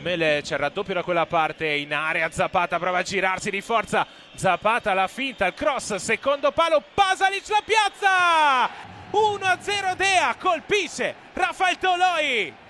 Mele c'è il raddoppio da quella parte, in area Zapata prova a girarsi di forza, Zapata la finta, il cross, secondo palo, Pasalic la piazza! 1-0 Dea, colpisce Rafael Toloi!